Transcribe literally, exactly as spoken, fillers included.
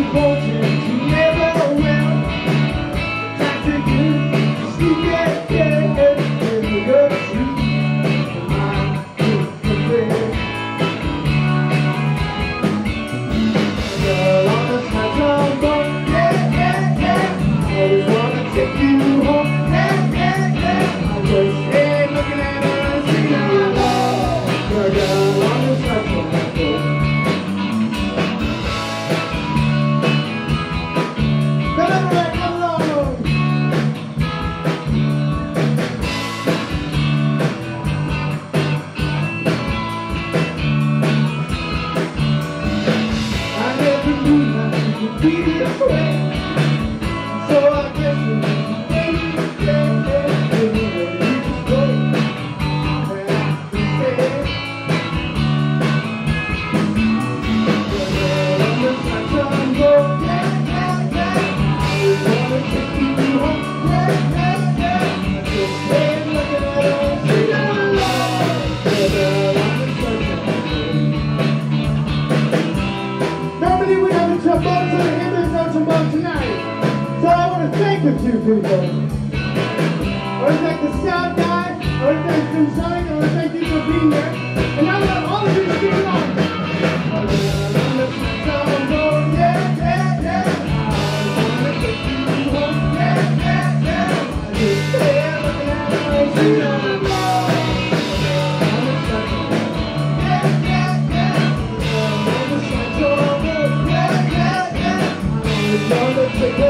To two people. I want to thank the sound guy, I want to thank Grunnsonic, I want to thank you for being there. And now we have all of you to sing along. Yeah, yeah, yeah. I want to take you home. Yeah, yeah, yeah. I just stay looking at the street on the wall. Yeah, yeah, yeah. I want to take